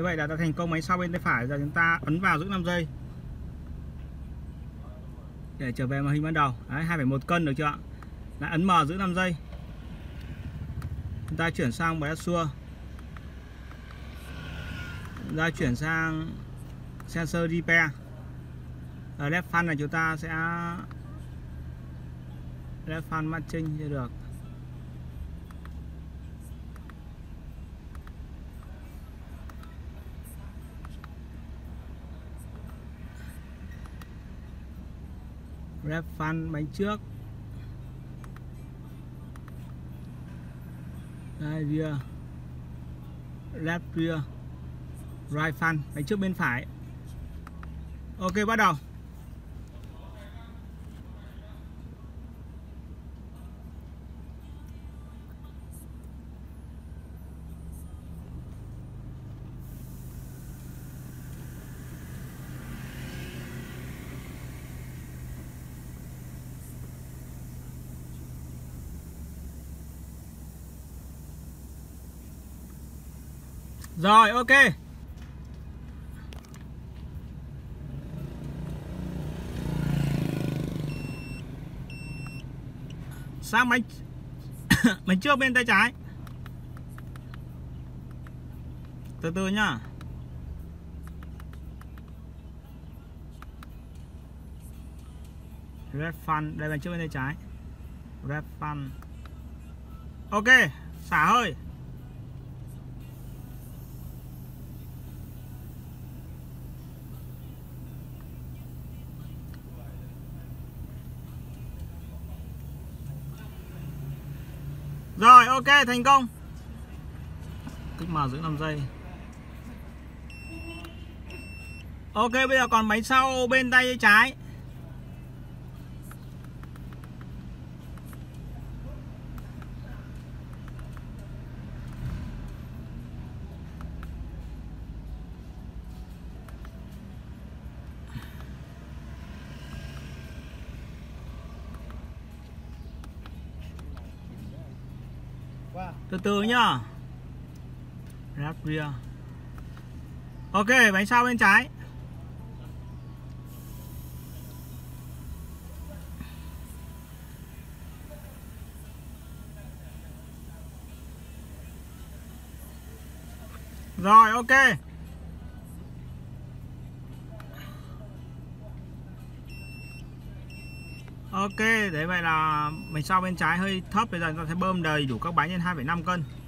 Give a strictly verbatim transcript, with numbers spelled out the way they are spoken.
vậy là đã thành công bánh sau bên tay phải. Giờ chúng ta ấn vào giữ năm giây để trở về màn hình ban đầu. Đấy, hai phẩy một cân được chưa ạ? Lại ấn M giữ năm giây. Chúng ta chuyển sang Bressure. Chúng ta chuyển sang sensor repair. Ở left fan này chúng ta sẽ left fan matching cho được. Left fan bánh trước. Đây, rear. Left rear. Right fan bánh trước bên phải. Ok, bắt đầu. Rồi, ok. Sang bánh bánh trước bên tay trái. Từ từ nhá. Red fan, đây bánh trước bên tay trái. Red fan. Ok, xả hơi. Rồi, ok, thành công. Kích mở giữ năm giây. Ok, bây giờ còn bánh sau bên tay trái. Từ từ nhá. Left rear. Ok, bánh sau bên trái. Rồi, ok. Ok, đấy vậy là bánh sau bên trái hơi thấp. Bây giờ chúng ta sẽ bơm đầy đủ các bánh lên hai phẩy năm cân.